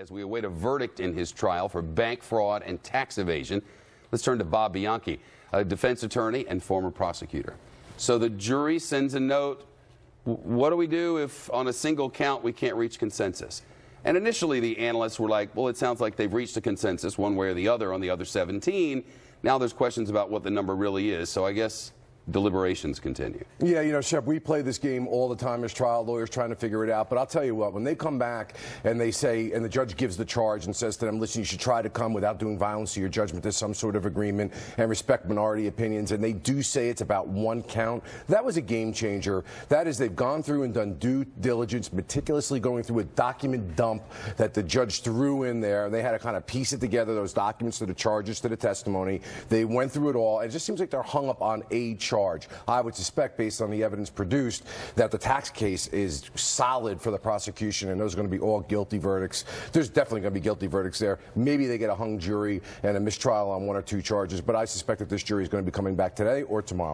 as we await a verdict in his trial for bank fraud and tax evasion. Let's turn to Bob Bianchi, a defense attorney and former prosecutor. So the jury sends a note. What do we do if on a single count we can't reach consensus? And initially the analysts were like, well, it sounds like they've reached a consensus one way or the other on the other 17. Now there's questions about what the number really is. So I guess deliberations continue. Yeah, you know, Shep, we play this game all the time as trial lawyers trying to figure it out. But I'll tell you what, when they come back and they say, and the judge gives the charge and says to them, listen, you should try to come without doing violence to your judgment to some sort of agreement and respect minority opinions, and they do say it's about one count, that was a game changer. That is, they've gone through and done due diligence, meticulously going through a document dump that the judge threw in there. They had to kind of piece it together, those documents to the charges, to the testimony. They went through it all. It just seems like they're hung up on a charge. I would suspect, based on the evidence produced, that the tax case is solid for the prosecution, and those are going to be all guilty verdicts. There's definitely going to be guilty verdicts there. Maybe they get a hung jury and a mistrial on one or two charges, but I suspect that this jury is going to be coming back today or tomorrow.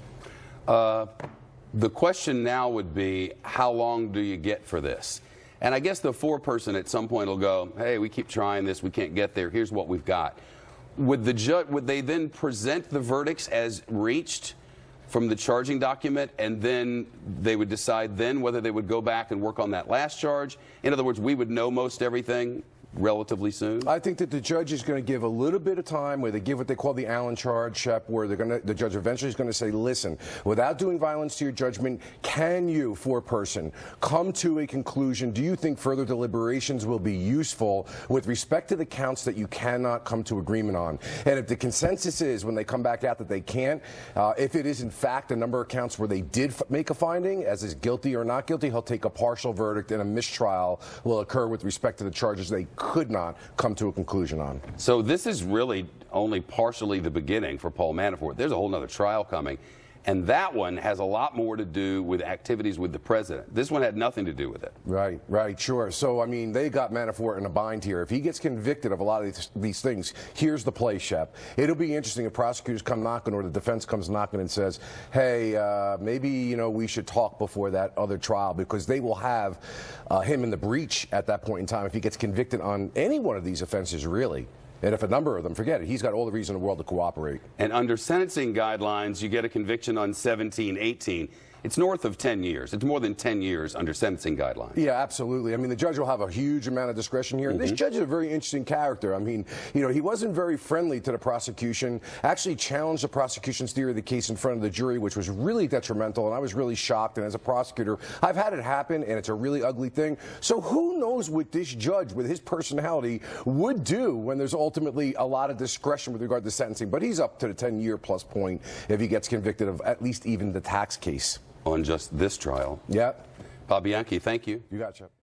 The question now would be, how long do you get for this? And I guess the foreperson at some point will go, hey, we keep trying this, we can't get there, here's what we've got. Would they then present the verdicts as reached from the charging document, and then they would decide then whether they would go back and work on that last charge? In other words, we would know most everything relatively soon? I think that the judge is going to give a little bit of time where they give what they call the Allen charge, Shep, where the judge eventually is going to say, listen, without doing violence to your judgment, can you, foreperson, come to a conclusion? Do you think further deliberations will be useful with respect to the counts that you cannot come to agreement on? And if the consensus is, when they come back out, that they can't, if it is in fact a number of counts where they did make a finding, as is guilty or not guilty, he'll take a partial verdict, and a mistrial will occur with respect to the charges they could not come to a conclusion on. So this is really only partially the beginning for Paul Manafort. There's a whole other trial coming, and that one has a lot more to do with activities with the president. This one had nothing to do with it. Right, right, sure. So, I mean, they got Manafort in a bind here. If he gets convicted of a lot of these things, here's the play, Shep. It'll be interesting if prosecutors come knocking or the defense comes knocking and says, hey, maybe, you know, we should talk before that other trial, because they will have him in the breach at that point in time if he gets convicted on any one of these offenses, really. And if a number of them, forget it, he's got all the reason in the world to cooperate. And under sentencing guidelines, you get a conviction on 17, 18. It's north of 10 years. It's more than 10 years under sentencing guidelines. Yeah, absolutely. I mean, the judge will have a huge amount of discretion here. And this judge is a very interesting character. I mean, you know, he wasn't very friendly to the prosecution, actually challenged the prosecution's theory of the case in front of the jury, which was really detrimental, and I was really shocked. And as a prosecutor, I've had it happen, and it's a really ugly thing. So who knows what this judge, with his personality, would do when there's ultimately a lot of discretion with regard to sentencing. But he's up to the 10-year-plus point if he gets convicted of at least even the tax case. On just this trial. Yeah. Bob Bianchi, thank you. You gotcha.